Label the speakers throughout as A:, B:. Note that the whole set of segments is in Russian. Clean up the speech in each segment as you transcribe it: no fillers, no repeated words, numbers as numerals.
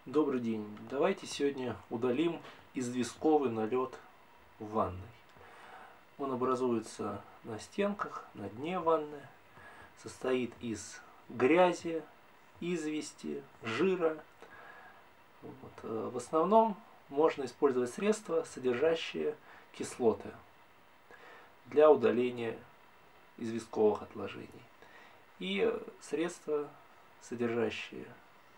A: Добрый день. Давайте сегодня удалим известковый налет в ванной. Он образуется на стенках, на дне ванны, состоит из грязи, извести, жира. В основном можно использовать средства, содержащие кислоты для удаления известковых отложений и средства, содержащие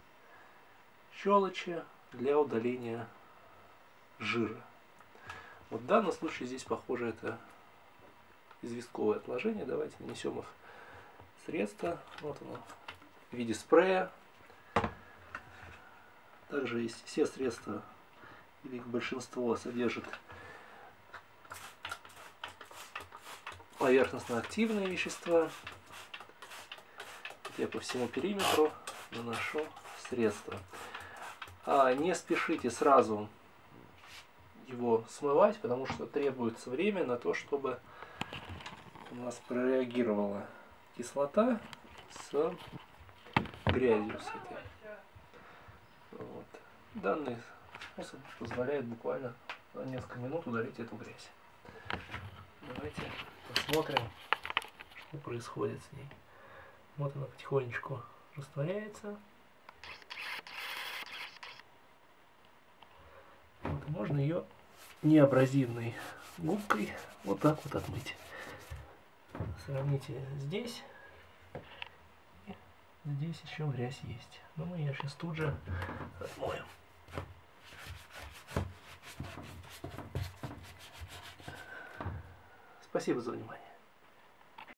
A: щелочи для удаления жира. В данном случае здесь, похоже, это известковое отложение. Давайте нанесем их средства. Вот оно в виде спрея. Также есть все средства, или большинство содержат поверхностно-активные вещества. Я по всему периметру наношу средства. Не спешите сразу его смывать, потому что требуется время на то, чтобы у нас прореагировала кислота с грязью. С этой. Данный способ позволяет буквально на несколько минут удалить эту грязь. Давайте посмотрим, что происходит с ней. Вот она потихонечку растворяется. Можно ее неабразивной губкой вот так вот отмыть. Сравните здесь. И здесь еще грязь есть. Но мы ее сейчас тут же отмоем. Спасибо за внимание.